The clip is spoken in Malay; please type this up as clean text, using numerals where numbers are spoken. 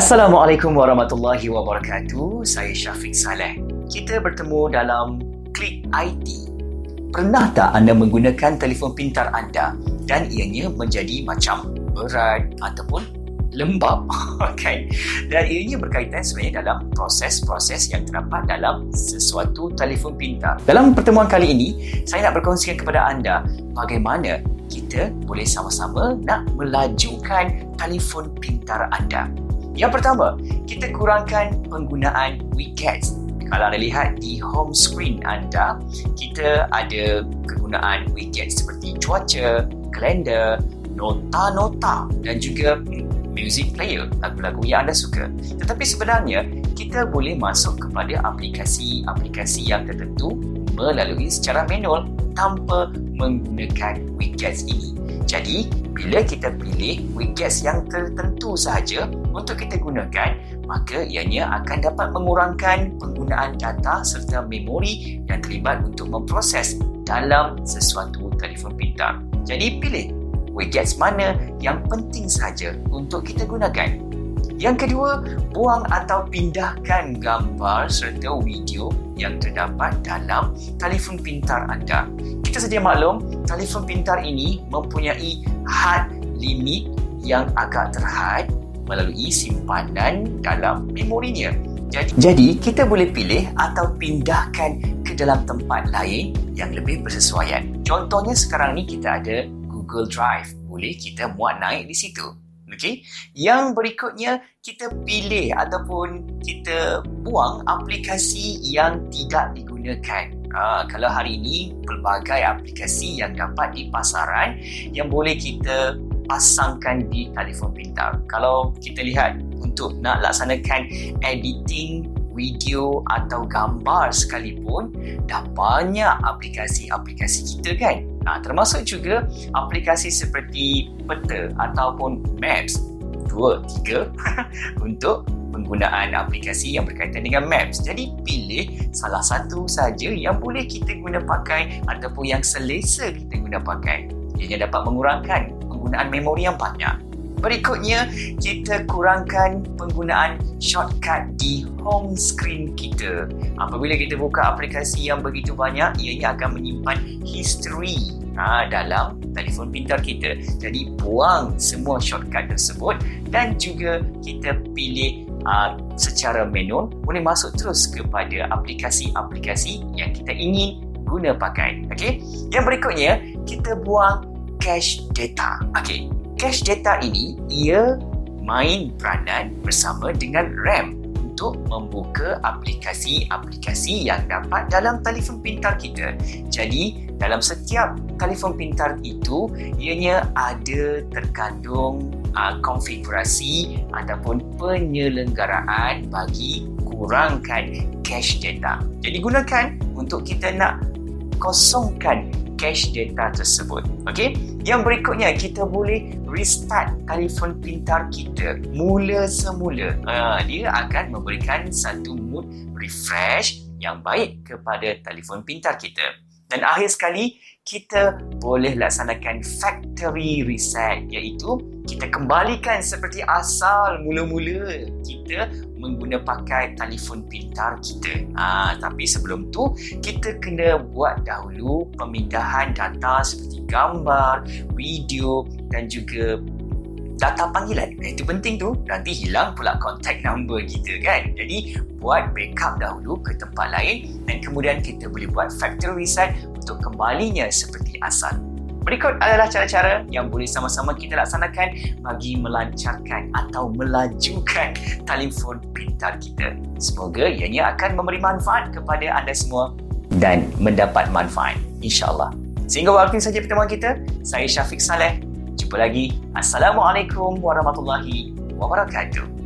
Assalamualaikum warahmatullahi wabarakatuh. Saya Syafiq Saleh. Kita bertemu dalam Klik IT. Pernah tak anda menggunakan telefon pintar anda dan ianya menjadi macam berat ataupun lembab? Kan? Dan ianya berkaitan sebenarnya dalam proses-proses yang terdapat dalam sesuatu telefon pintar. Dalam pertemuan kali ini, saya nak berkongsikan kepada anda bagaimana kita boleh sama-sama nak melajukan telefon pintar anda. Yang pertama, kita kurangkan penggunaan widgets. Kalau anda lihat di home screen anda, kita ada kegunaan widget seperti cuaca, kalender, nota-nota dan juga music player, lagu-lagu yang anda suka. Tetapi sebenarnya, kita boleh masuk kepada aplikasi-aplikasi yang tertentu melalui secara manual tanpa menggunakan widgets ini. Jadi, bila kita pilih widgets yang tertentu sahaja untuk kita gunakan, maka ianya akan dapat mengurangkan penggunaan data serta memori yang terlibat untuk memproses dalam sesuatu telefon pintar. Jadi, pilih widgets mana yang penting sahaja untuk kita gunakan. Yang kedua, buang atau pindahkan gambar serta video yang terdapat dalam telefon pintar anda. Kita sedia maklum, telefon pintar ini mempunyai had limit yang agak terhad melalui simpanan dalam memorinya. Jadi, kita boleh pilih atau pindahkan ke dalam tempat lain yang lebih bersesuaian. Contohnya sekarang ni kita ada Google Drive. Boleh kita muat naik di situ. Okey. Yang berikutnya, kita pilih ataupun kita buang aplikasi yang tidak digunakan. Kalau hari ini, pelbagai aplikasi yang dapat di pasaran yang boleh kita pasangkan di telefon pintar. Kalau kita lihat untuk nak laksanakan editing video atau gambar sekalipun, dah banyak aplikasi-aplikasi kita kan. Termasuk juga aplikasi seperti peta ataupun maps 2, 3 untuk penggunaan aplikasi yang berkaitan dengan maps. Jadi pilih salah satu saja yang boleh kita guna pakai ataupun yang selesa kita guna pakai. Ia dapat mengurangkan penggunaan memori yang banyak. Berikutnya, kita kurangkan penggunaan shortcut di home screen kita. Apabila kita buka aplikasi yang begitu banyak, ianya akan menyimpan history dalam telefon pintar kita. Jadi, buang semua shortcut tersebut dan juga kita pilih secara manual, boleh masuk terus kepada aplikasi-aplikasi yang kita ingin guna pakai. Okay? Yang berikutnya, kita buang cache data. Okay. Cache data ini, ia main peranan bersama dengan RAM untuk membuka aplikasi-aplikasi yang dapat dalam telefon pintar kita. Jadi, dalam setiap telefon pintar itu, ianya ada terkandung konfigurasi ataupun penyelenggaraan bagi kurangkan cache data. Jadi, gunakan untuk kita nak kosongkan cache data tersebut. Okey? Yang berikutnya, kita boleh restart telefon pintar kita mula semula. Dia akan memberikan satu mood refresh yang baik kepada telefon pintar kita. Dan akhir sekali, kita boleh laksanakan factory reset, iaitu kita kembalikan seperti asal mula-mula kita mengguna pakai telefon pintar kita. Tapi sebelum tu, kita kena buat dahulu pemindahan data seperti gambar, video dan juga data panggilan. Itu penting tu, nanti hilang pula contact number kita kan. Jadi, buat backup dahulu ke tempat lain dan kemudian kita boleh buat factory reset untuk kembalinya seperti asal. Berikut adalah cara-cara yang boleh sama-sama kita laksanakan bagi melancarkan atau melajukan telefon pintar kita. Semoga ianya akan memberi manfaat kepada anda semua dan mendapat manfaat, insya-Allah. Sehingga waktu saja pertemuan kita, saya Syafiq Saleh. Jumpa lagi. Assalamualaikum warahmatullahi wabarakatuh.